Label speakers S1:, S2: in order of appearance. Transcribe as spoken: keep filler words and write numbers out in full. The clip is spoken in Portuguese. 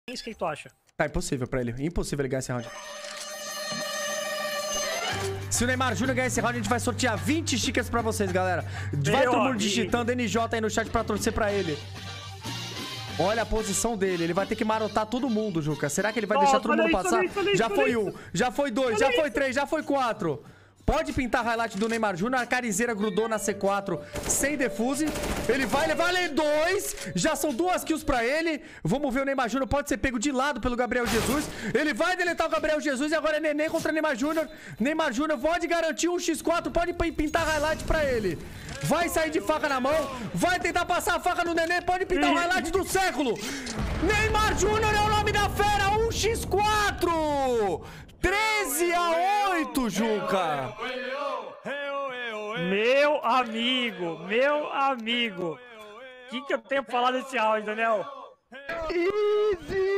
S1: O que tu acha?
S2: Tá impossível pra ele. Impossível ele ganhar esse round. Se o Neymar Júnior ganhar esse round, a gente vai sortear vinte stickers pra vocês, galera. Vai todo mundo digitando N J aí no chat pra torcer pra ele. Olha a posição dele. Ele vai ter que marotar todo mundo, Juca. Será que ele vai
S1: Oh,
S2: deixar todo mundo
S1: falei,
S2: passar?
S1: falei, falei,
S2: já
S1: falei,
S2: foi um, já foi dois, já foi três, já foi quatro. Pode pintar highlight do Neymar Júnior. A carizeira grudou na C quatro sem defuse. Ele vai levar ele dois. Já são duas kills pra ele. Vamos ver o Neymar Júnior. Pode ser pego de lado pelo Gabriel Jesus. Ele vai deletar o Gabriel Jesus. E agora é Nenê contra Neymar Júnior. Neymar Júnior pode garantir um xis quatro. Pode pintar highlight pra ele. Vai sair de faca na mão. Vai tentar passar a faca no Nenê. Pode pintar o highlight do século. Neymar Júnior é o nome da fera. um xis quatro. treze a oito, Juca.
S1: Meu amigo, meu amigo. O que, que eu tenho pra falar desse round, Daniel?
S3: Easy!